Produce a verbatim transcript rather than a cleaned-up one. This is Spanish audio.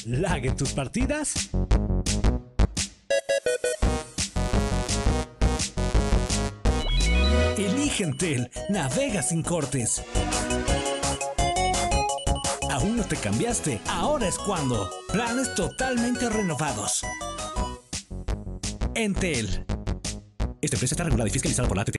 lag en tus partidas? Elige Entel, navega sin cortes. ¿Aún no te cambiaste? Ahora es cuando. Planes totalmente renovados. Entel. Esta empresa está regulada y fiscalizada por la A T T.